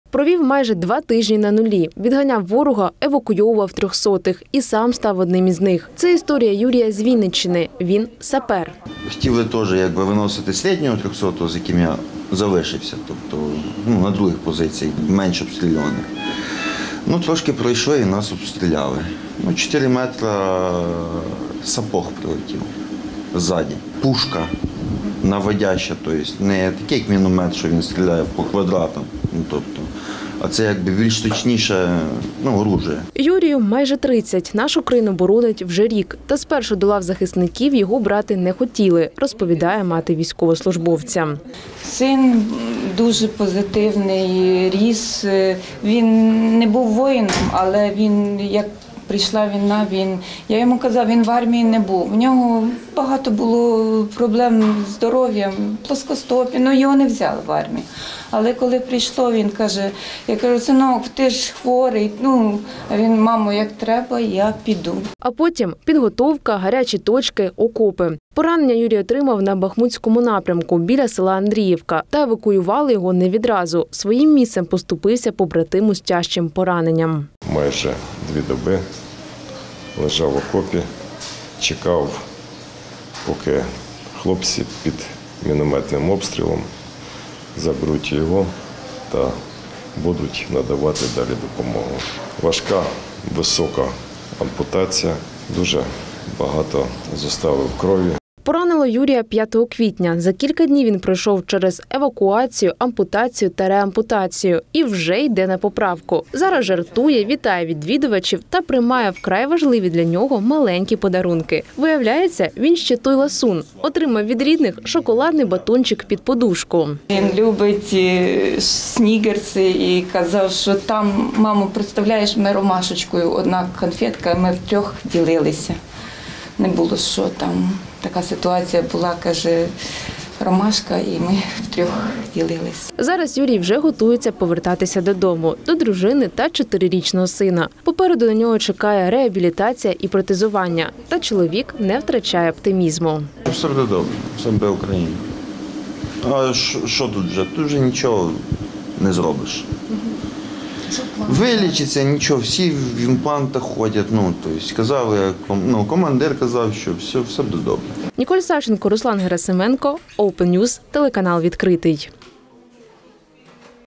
Провів майже 2 тижні на нулі. Відганяв ворога, евакуйовував трьохсотих і сам став одним із них. Це історія Юрія з Вінниччини. Він сапер. Хотіли теж виносити середнього 300-го, з яким я залишився, тобто на других позиціях, менш обстріляних. Трошки пройшли і нас обстріляли. 4 метри сапог прилетів ззаді. Пушка наводяща, тобто не такий як міномет, що він стріляє по квадратам, а це більш точніше оружие. Юрію майже 30. Нашу країну боронить вже рік. Та спершу до лав захисників його брати не хотіли, розповідає мати військовослужбовця. Син дуже позитивний, ріс. Він не був воїном, але він, як прийшла війна, я йому казав, він в армії не був. В нього багато було проблем з здоров'ям, плоскостопі, його не взяли в армію. Але коли прийшло, він каже, я кажу, синок, ти ж хворий, а він, мамо, як треба, я піду. А потім підготовка, гарячі точки, окопи. Поранення Юрій отримав на Бахмутському напрямку біля села Андріївка. Та евакуювали його не відразу. Своїм місцем поступився побратиму з тяжчим пораненням. Майже 2 доби лежав в окопі, чекав, поки хлопці під мінометним обстрілом заберуть його та будуть надавати далі допомогу. Важка, висока ампутація, дуже багато зоставив крові. Поранило Юрія 5 квітня. За кілька днів він пройшов через евакуацію, ампутацію та реампутацію. І вже йде на поправку. Зараз жартує, вітає відвідувачів та приймає вкрай важливі для нього маленькі подарунки. Виявляється, він ще той ласун. Отримав від рідних шоколадний батончик під подушку. Він любить снігерси і казав, що там, мамо, представляєш, ми ромашечкою, одна конфетка, ми втрьох ділилися. Не було що там. Така ситуація була, каже, ромашка, і ми втрьох ділились. Зараз Юрій вже готується повертатися додому, до дружини та 4-річного сина. Попереду на нього чекає реабілітація і протезування. Та чоловік не втрачає оптимізму. Все буде добре, все буде Україна. А що тут вже? Тут вже нічого не зробиш. Вилічиться, нічого, всі в імплантах ходять, казали, командир казав, що все буде добре. Ніколь Савченко, Руслан Герасименко, Open News, телеканал «Відкритий».